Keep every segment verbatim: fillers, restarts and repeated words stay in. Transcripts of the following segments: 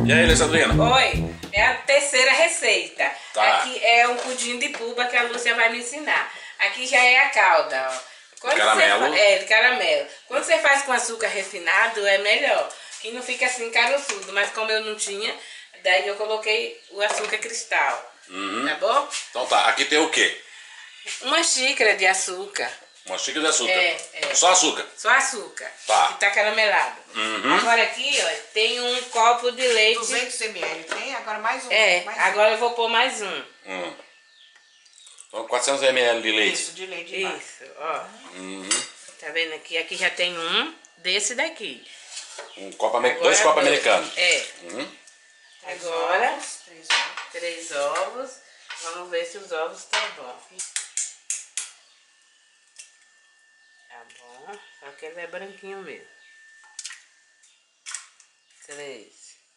E aí, Alessandrina? Oi, é a terceira receita. Tá. Aqui é o pudim de puba que a Lúcia vai me ensinar. Aqui já é a calda, ó. Quando Caramelo. Você, é, de caramelo. Quando você faz com açúcar refinado, é melhor. Que não fica assim caroçudo. Mas como eu não tinha, daí eu coloquei o açúcar cristal. Uhum. Tá bom? Então tá, aqui tem o quê? Uma xícara de açúcar. Uma xícara de açúcar. É, é. Só açúcar. Só açúcar. Tá. Que tá caramelado. Uhum. Agora aqui, ó, tem um copo de leite. duzentos mililitros tem? Agora mais um. É, mais agora eu vou pôr mais um. Hum. Então quatrocentos mililitros de um. leite. Isso, de leite de vaca. Isso, ó. Uhum. Tá vendo aqui? Aqui já tem um desse daqui. Um copo, amer- Agora dois copos dois. americanos. É. Uhum. Três Agora, ovos, três ovos. três ovos. Vamos ver se os ovos estão bons. Tá bom. Só que ele é branquinho mesmo. Três.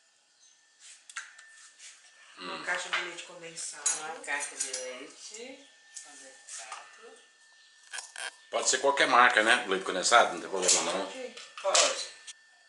Uma caixa de leite condensado. Uma caixa de leite condensado. Pode ser qualquer marca, né? Leite condensado, não tem problema não. Pode. Pode.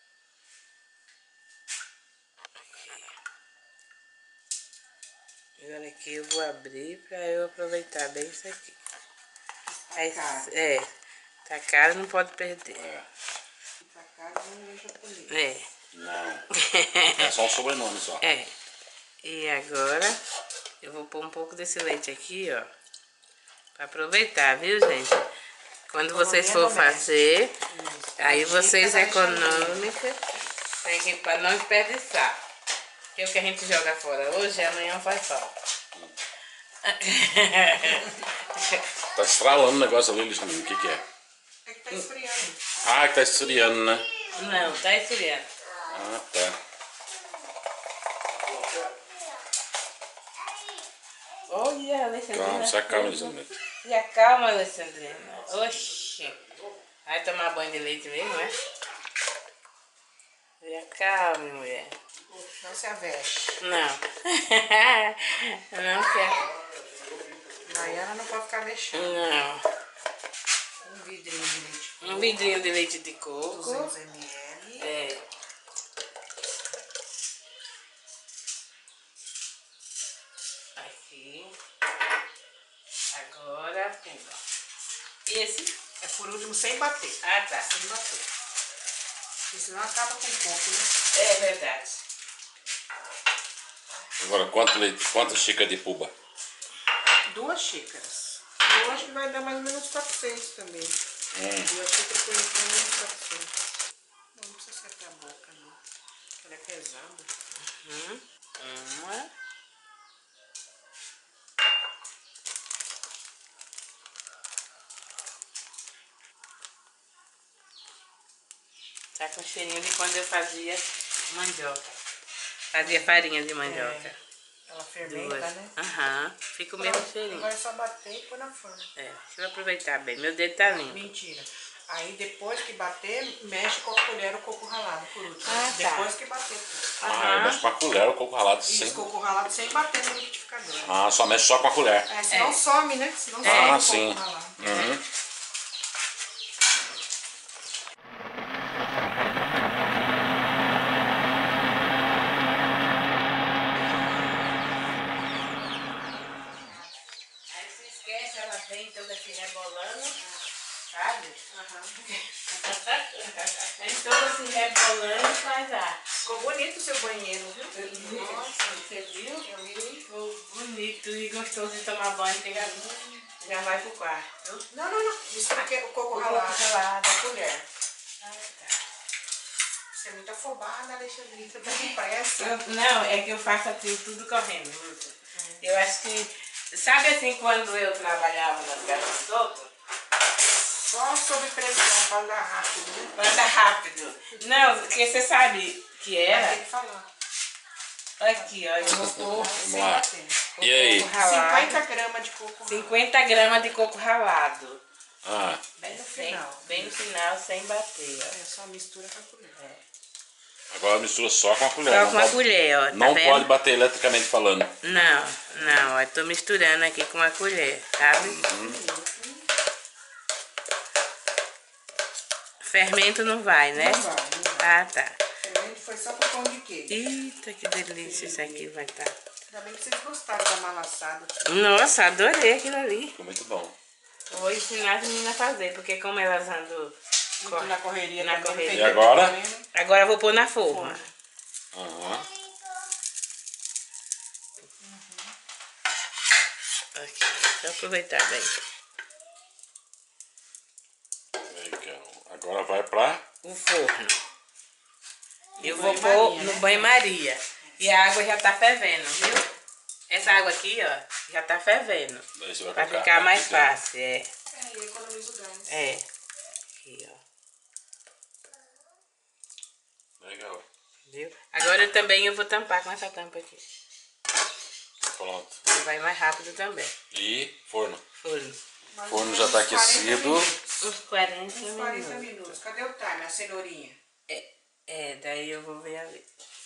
Agora aqui eu vou abrir pra eu aproveitar bem isso aqui. Aí, caro. é, tá caro, não pode perder. É. Tá caro, não deixa comer. É. Não. É só um sobrenome só. É. E agora eu vou pôr um pouco desse leite aqui, ó. Pra aproveitar, viu, gente? Quando vocês for fazer, Isso. aí vocês Dica da econômicas, tem que pra não desperdiçar. Porque o que a gente joga fora hoje, amanhã faz falta. Tá estralando o negócio ali, Alexandrina. O que que é? É que tá esfriando. Ah, que tá esfriando, né? Não, tá esfriando. Ah, tá. Olha, Alessandrina. Calma, se acalma, Alexandrina. Se acalma, Alessandrina. Oxi. Vai tomar banho de leite mesmo, é? Se acalme, mulher. Não se aveste. Não. Não quer. Maiana não pode ficar mexendo. Não. Um vidrinho de leite. Um vidrinho de leite de coco. duzentos mililitros. É. Aqui. Agora, pumba. E esse? É por último sem bater. Ah, tá. Sem bater. Porque senão acaba com o coco, né? É verdade. Agora, quanto leite, quantas xícaras de puba? Duas xícaras. Eu acho que vai dar mais ou menos quatrocentos também. Hum. Duas xícaras tem mais ou menos quatrocentos. Não, não precisa acertar a boca, não. Ela é pesada. Uhum. Uma. Tá com cheirinho de quando eu fazia mandioca. Fazia farinha de mandioca. Ela fermenta, Duas. né? Aham. Fica o mesmo cheirinho. Agora é só bater e pôr na forma. É, deixa eu aproveitar bem. Meu dedo tá limpo. Mentira. Aí depois que bater, mexe com a colher o coco ralado por último. Ah, tá. Depois que bater tudo. Ah, eu Aham. mexo com a colher o coco ralado sem... Isso, coco ralado sem bater no liquidificador. Ah, só mexe só com a colher. É, senão É. some, né? Senão É. some Ah, o sim. coco ralado. Uhum. Aí se esquece, ela vem toda se rebolando, sabe? Vem toda se rebolando e faz ar. Ficou bonito o seu banheiro, viu? Nossa, você viu? Eu vi. Ficou bonito e gostoso de tomar banho, porque já, já vai pro quarto. Não, não, não. Isso porque o coco O ralado. coco ralado. A colher. Ah, tá. Você é muito afobada, Alexandrina. Você tá com pressa. Eu- não, é que eu faço assim, tudo correndo, Lúcia. Eu acho que... Sabe assim, quando eu trabalhava nas casas dos outros? Só sob pressão, pra andar rápido, né? Anda rápido. Não, porque você sabe que Tem era... que falar. Aqui, ó, eu vou pôr Sem lá. bater. E aí? coco ralado. cinquenta gramas de coco ralado. cinquenta gramas de coco ralado. Ah, Bem no Sem- final. Bem no final, sem bater, ó. É só mistura com a colher. agora mistura só com a colher. Só não com a pode, colher, ó. Tá não vendo? pode bater eletricamente falando. Não, não, ó. Tô misturando aqui com a colher, sabe? Fermento não vai, né? Não vai, não vai. Ah, tá. Fermento foi só pro pão de queijo. Eita, que delícia isso aqui vai estar. Ainda bem que vocês gostaram da malaçada. Nossa, adorei aquilo ali. Ficou muito bom. Vou ensinar as meninas a fazer, porque como elas andam Muito na correria. Na também, não correria. tem E agora? tempo também, né? Agora eu vou pôr na forma. Aham. Aqui, deixa eu aproveitar bem. Legal. Agora vai pra... O forno. Eu No vou banho-maria, pôr no né? banho-maria. E a água já tá fervendo, viu? Essa água aqui, ó, já tá fervendo. Daí você vai Pra colocar ficar mais aqui dentro. fácil, é. É, e economiza o gás. É. Aqui, ó. Legal. Viu? Agora eu também eu vou tampar com essa tampa aqui. Pronto. E vai mais rápido também. E forno. Forno. O forno já tá aquecido. Uns quarenta Uns quarenta minutos. minutos. Cadê o timer? A cenourinha? É, é, daí eu vou ver ali.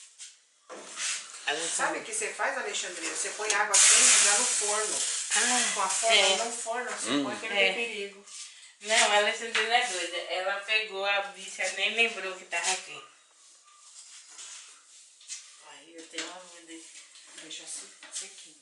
Ali Sabe o que você faz, Alexandrina? Você põe água quente já no forno. Ah, Com a forma é. no forno, você Hum. põe que não É. tem perigo. Não, a Alexandrina é doida. Ela pegou a bicha, nem lembrou que tava aqui. Aí eu tenho uma medo. Deixa se- sequinho.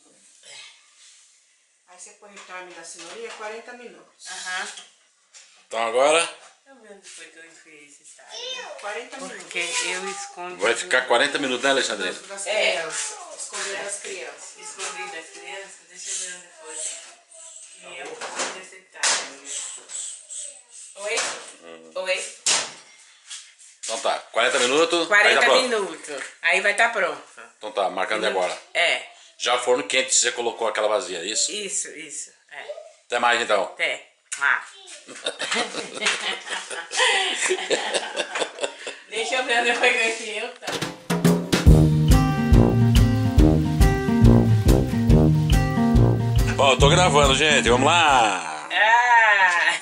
Aí você põe o timer da cenourinha, quarenta minutos. Aham. Então agora Tá vendo depois que eu enfiei esse saco? quarenta minutos. Porque eu escondo. vai ficar quarenta minutos, né, Alexandrina? Das É. crianças. Esconder das crianças. Escondi das crianças, deixa eu ver onde foi. E eu vou desse time. Oi? Oi? Então tá, quarenta minutos. aí tá quarenta pronto. minutos. Aí vai estar pronto. Então tá, marcando agora. É, Já o forno quente, você colocou aquela vazia, é isso? isso, isso. É. Até mais então. Até. Ah. Deixa eu ver onde foi que eu enfiei o tá. Bom, eu tô gravando, gente. Vamos lá. Ah!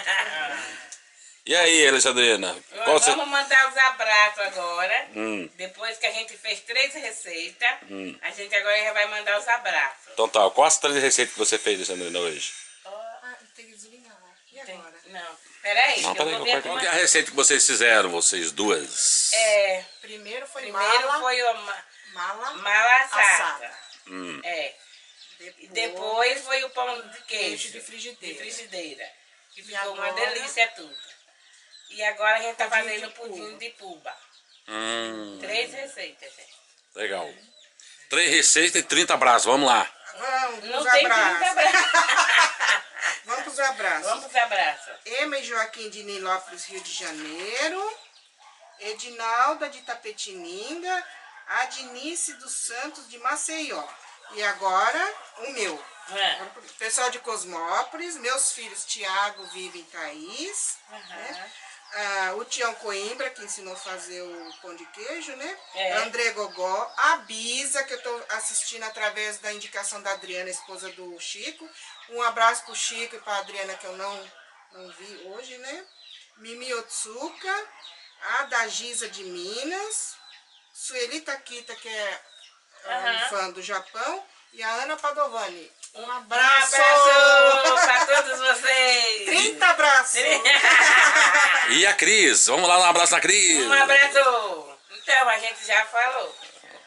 E aí, Alexandrina? Qual você... Vamos mandar os abraços agora. Hum. Depois que a gente fez três receitas, a gente agora já vai mandar os abraços. Então tá, quais as três receitas que você fez, Alexandrina, hoje? Ah, tem que desligar. E Tem- agora? Não, peraí, Não, eu peraí, vou eu ver corto. como Qual que é a receita que vocês fizeram, vocês duas? é. Primeiro foi Primeiro mala. foi o ma Mala. mala assada. assada. Hum. É. Depois, Depois foi o pão de queijo. queijo de frigideira. De frigideira. Que E ficou uma agora? delícia tudo. E agora a gente tá Pudim fazendo de pudim puba. de puba. Hum, Três receitas, gente. legal. Três receitas e trinta abraços, vamos lá. Vamos Não pros tem trinta abraços. abraços. Vamos pros abraços. Vamos pros abraços. Ema e Joaquim de Nilópolis, Rio de Janeiro. Edinalda de Tapetininga. Adinice dos Santos de Maceió. E agora o meu. É. Pessoal de Cosmópolis, meus filhos Tiago, Vivi e Thaís. Né? Ah, o Tião Coimbra, que ensinou a fazer o pão de queijo, né? É. André Gogó, a Bisa, que eu tô assistindo através da indicação da Adriana, esposa do Chico. Um abraço pro Chico e pra Adriana, que eu não, não vi hoje, né? Mimi Otsuka, a da Giza de Minas, Sueli Takita, que é Aham. um fã do Japão, e a Ana Padovani. Um Um abraço! abraço pra todos vocês. trinta abraços! E a Cris, vamos lá dar um abraço na Cris. Um abraço. Então, a gente já falou.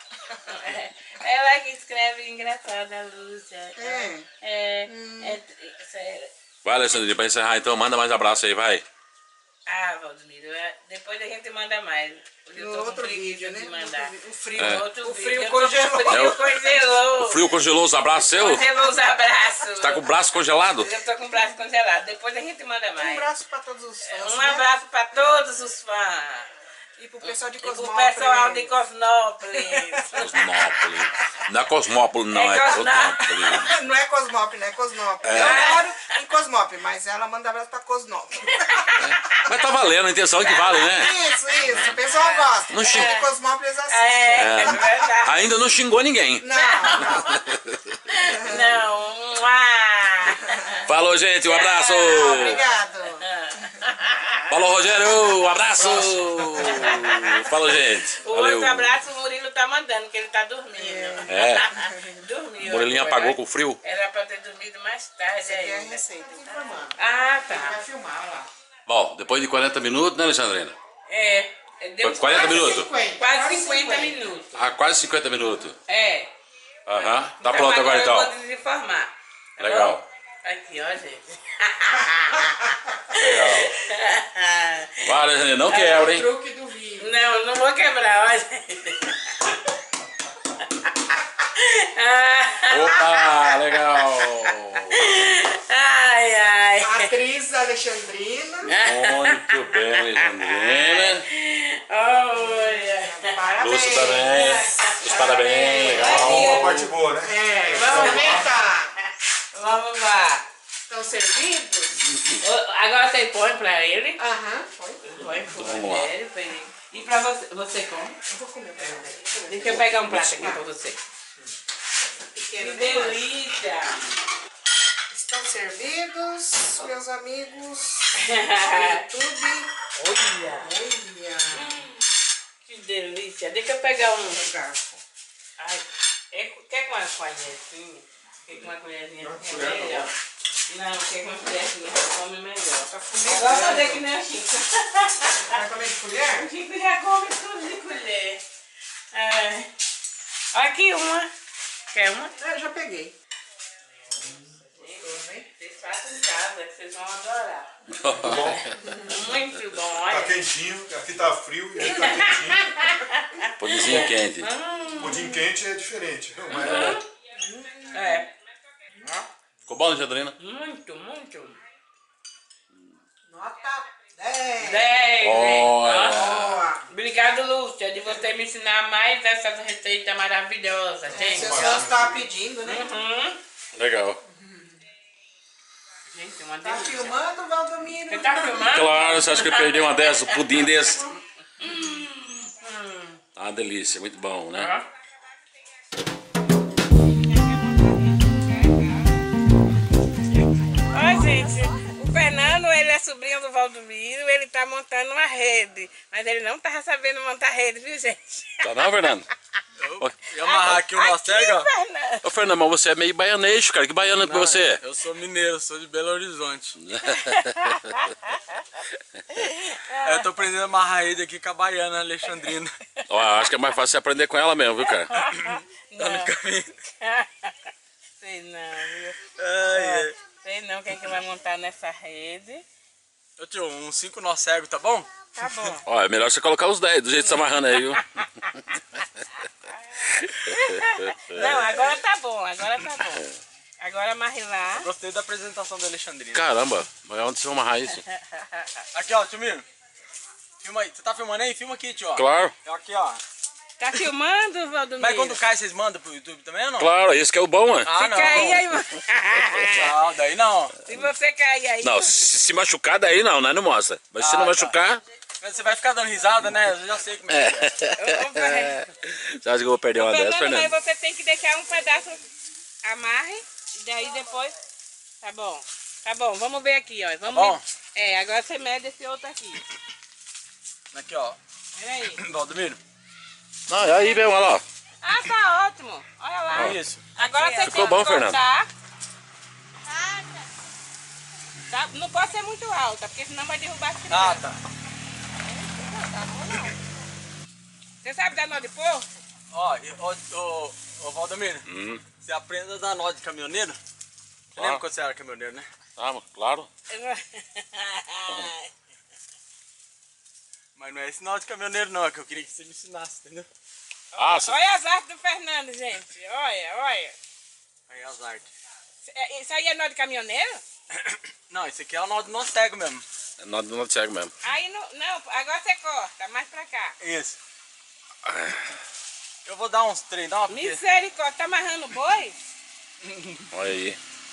Ela que escreve engraçada, Lúcia. É. É, Hum. é, sério. Vai, Alexandrina, pra encerrar então, manda mais abraço aí, vai. Ah, Valdemiro, é, depois a gente manda mais. Eu No tô com outro preguiça vídeo, né? de No mandar. outro vídeo. O frio. É. Outro O vídeo. frio Eu tô com congelou. frio É o- congelou. O frio congelou os abraços seu? Congelou os abraços. Tá com o braço congelado? Eu tô com o braço congelado. Depois a gente manda Um mais. abraço para todos os fãs. Um né? abraço pra todos os fãs. E pro pessoal de E pro Cosmópolis. pessoal de Cosmópolis. Cosmópolis. Não é Cosmópolis, não, É é, Cosmópolis. Cosmópolis. Não é Cosmópolis, né? Cosmópolis. É. Eu moro em Cosmópolis, mas ela manda abraço pra Cosmópolis. Mas tá valendo, a intenção é que vale, né? Isso, isso. O pessoal gosta. Não É. xinga. De Cosmópolis assiste. É, é verdade. Ainda não xingou ninguém. Não, não. Não. Mua. Falou, gente, um abraço. Obrigado. Falou, Rogério, um abraço. Falou, gente. O Valeu. outro abraço o Murilo tá mandando, que ele tá dormindo. É. Dormiu. O Murilinho agora. apagou com o frio. Era pra ter dormido mais tarde Essa aqui é a ainda. receita, informando. Ah, Vai tá. filmar lá. Bom, depois de quarenta minutos, né, Alexandrina? É. Deu quarenta minutos? cinquenta, Quase cinquenta minutos. Ah, quase cinquenta minutos. É. Aham. Tá Então, pronto agora então. Eu vou desenformar. Tá Legal. bom? Aqui, ó, gente. Legal. Vale, gente, não quebra, hein? Truque do vinho. Não, não vou quebrar, ó, gente. Opa, legal. Ai, ai. Atriz Alexandrina. Muito bem, Alexandrina. Olha. Parabéns. Lúcio também. Os parabéns, legal. A parte boa, né? É, Vamos experimentar. Vamos lá. Estão servidos? Ô, agora você põe pra ele. Aham, foi. Põe pro Vamos lá. Rogério, pra ele. E pra você, você come? Eu vou comer. Deixa eu pegar um prato aqui pra você. Que Pequeno demais. delícia! Estão servidos, meus amigos do YouTube. Olha! Olha. Que delícia! Deixa eu pegar um. O garfo. Ai, é, quer com uma colherzinha? Quer com uma colherzinha assim? colher, É melhor. Não, quer com uma colherzinha você come melhor. Tá Agora fumegando. fazer que nem o Chico. Vai comer de colher? O Chico já come tudo de colher. Ai. Aqui uma. Quer uma? Eu já peguei. Vocês façam em casa, que vocês vão adorar. Bom, Muito bom, tá olha. quentinho, aqui tá frio e aí tá quentinho. Pãozinho quente. Pudim quente é diferente. Mas é É. Ficou bom, Alexandrina? Muito, muito. Nota dez. dez, Olha. Boa. Obrigado, Lúcia, de você me ensinar mais essas receitas maravilhosas, gente. Se a senhora estava pedindo, né? Uhum. Legal. Gente, uma Tá delícia. filmando, Valdomiro? Você tá filmando? Claro, você acha que eu perdi uma dessas, um pudim desse? Ah, uma delícia, muito bom, né? Ó. Ó, gente, o Fernando, ele é sobrinho do Valdomiro, ele tá montando uma rede. Mas ele não tava sabendo montar rede, viu, gente? Tá não, Fernando? E amarrar aqui o nosso cego, ó. Fernando. Ô, Fernando, mas você é meio baianês, cara. Que baiano é Não, você? Eu sou mineiro, sou de Belo Horizonte. Eu tô aprendendo a amarrar ele aqui com a baiana Alexandrina. Ó, acho que é mais fácil você aprender com ela mesmo, viu, cara? Tá no caminho. Sei não, viu? Ai, ai. Sei não quem que vai montar nessa rede. Ô tio, uns cinco nós cegos, tá bom? Tá bom. Ó, é melhor você colocar os dez, do jeito que você tá amarrando aí, viu? Não, agora tá bom, agora tá bom. Agora amarre lá. Gostei da apresentação da Alexandrina. Caramba, mas onde vocês vão amarrar isso? Aqui, ó, tio Miro. Filma aí. Você tá filmando aí? Filma aqui, tio, ó. Claro, Aqui, ó. Tá filmando, Valdomiro? Mas quando cai, vocês mandam pro YouTube também ou não? claro, esse que é o bom, né? Ah, Se não. cair aí... Não, daí não. Se você cair aí... Não, se, se machucar daí não, né? Não mostra. Mas se Ah, não tá. machucar... Mas você vai ficar dando risada, né? Eu já sei como é que é. Ô, Fernando, Você acha que eu vou perder uma dessas, Fernando, mas Fernando? você tem que deixar um pedaço amarre, e daí depois... Tá bom, tá bom, vamos ver aqui, ó. Vamos bom? ver- É, agora você mede esse outro aqui. Aqui, ó. Peraí. Valdomiro. Não, é aí mesmo, olha lá. Ah, tá ótimo. Olha lá. Isso. Agora você Ficou tem bom, que cortar. Tá? Não pode ser muito alta, porque senão vai derrubar as Ah, crianças. tá. Você sabe dar nó de porco? Ó, e- ô, ô, ô Valdomiro, Hum, você aprende a dar nó de caminhoneiro? Você Ah. lembra quando você era caminhoneiro, né? tá, claro. Mas não é esse nó de caminhoneiro não, é que eu queria que você me ensinasse, entendeu? Ah, você... Olha as artes do Fernando, gente. Olha, olha. Aí as artes. É- Isso aí é nó de caminhoneiro? Não, esse aqui é o nó do nó cego mesmo. Não, não te cego mesmo. Aí não, não, agora você corta, mais pra cá. Isso. Eu vou dar uns treinão, porque... Misericórdia, tá amarrando boi? Olha aí.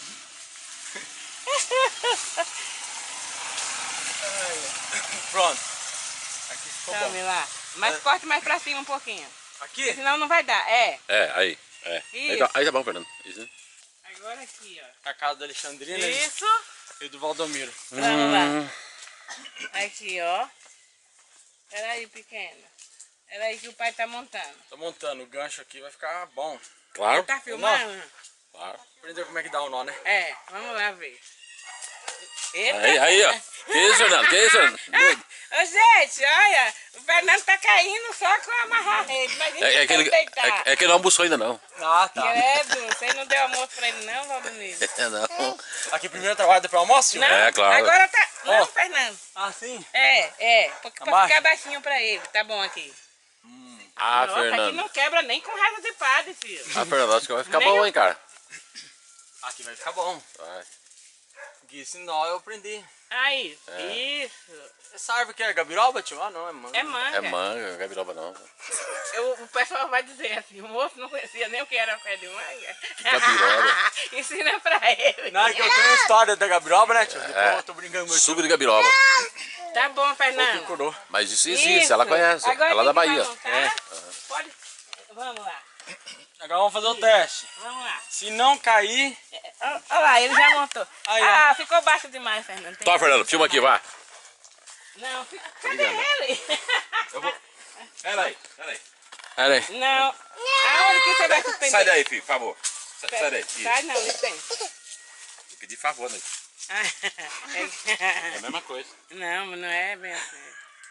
Pronto. Aqui ficou Tome bom. lá. Mas É. corte mais pra cima um pouquinho. Aqui? Senão não vai dar. É. É, aí. É. Aí tá, aí tá bom, Fernando. Isso, né? Agora aqui, ó. A casa da Alexandrina e- Isso. e do Valdomiro. Vamos lá. Aqui, ó. Peraí, pequena. Peraí que o pai tá montando. Tô montando o gancho aqui, vai ficar bom. Claro, Tá filmando? claro. Aprender como é que dá o nó, né? É, vamos lá ver. Eita. Aí, aí, ó. Que isso, Fernando? Que isso, Fernando? Ô, gente, olha, O Fernando tá caindo só com amarrar a rede, mas É, é, que ele, deitar. é, é que ele não almoçou ainda não. Ah, tá. Credo, você não deu almoço pra ele não, Valdemir? É, não. Aqui primeiro trabalho depois almoço, tio? Não, É, claro. agora tá... Não, Ó. Fernando. Ah, sim? É, é, pra, pra Abaixo? ficar baixinho pra ele, tá bom aqui. Ah, Nossa, aqui Fernando. não quebra nem com raiva de padre, filho. Ah, Fernando, acho que vai ficar Nem bom, eu. hein, cara. Aqui vai ficar bom. Vai. Porque senão eu aprendi. Aí, É. isso. Essa árvore que é gabiroba, tio? Ah, não, é manga. É manga. É manga, não é gabiroba não. Eu, o pessoal vai dizer assim, o moço não conhecia nem o que era pé de manga. Gabiroba. Ensina pra ele. Não, é que eu tenho a história da gabiroba, né, tio? Depois eu tô brincando com meu tio. Suco de gabiroba. Tá bom, Que Fernando. curou. Mas isso existe, Isso. ela conhece. Agora ela é da quem que Bahia. vai montar? É. Pode. Vamos lá. Agora vamos fazer o teste. Vamos lá. Se não cair... Olha lá, ele já montou. Aí, ó. ah, ficou baixo demais, Fernando. Tem Tó, que Fernando, aumentar filma aqui, mais. vá. Não, fica... cadê ele? Eu vou... Pera aí, pera aí. Pera aí. Não. Aonde que você vai suspender? Sai daí, filho, por favor. Sai, sai daí. Isso. Sai não, licença. Vou pedir favor, né? É a mesma coisa. Não, mas não é bem assim.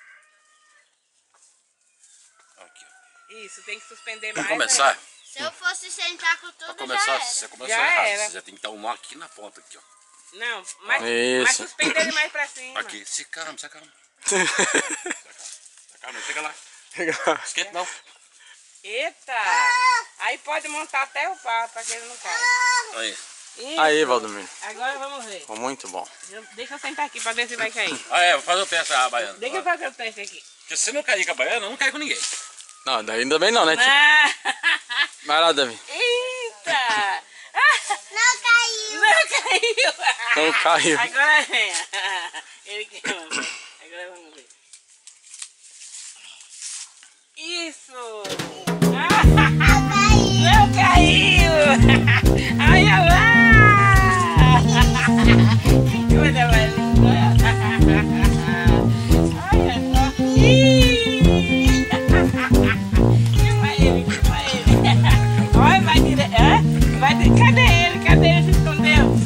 Aqui, ó. Isso, tem que suspender Pra mais. começar, né? Se eu fosse sentar com tudo, pra começar, já era. você começou Já errado. era. Você já tem que dar um nó aqui na ponta, aqui, ó. Não, mas, Isso. mas suspender ele mais pra cima. Aqui, se calma, se calma. Se calma, chega lá. Esquenta não. Eita! Aí pode montar até o pau pra que ele não caia. Aí. Isso. Aí, Valdemir. Agora vamos ver. Ficou muito bom. Eu- deixa eu sentar aqui pra ver se vai cair. Ah, é, vou fazer o teste a baiana. Deixa eu fazer o teste aqui. Porque se não cair com a baiana, não cai com ninguém. Não, daí ainda bem não, né, tio? Ah, Vai lá, Davi. eita! Não caiu. Não caiu! Não caiu. Agora vem. Ele que agora vamos ver. Isso! Ah, não caiu! Olha lá! Que coisa mais linda! Olha só! Ih! Filma ele, filma ele! Olha, vai direto! Hã? Vai dire... Cadê ele? Cadê ele? Se escondeu!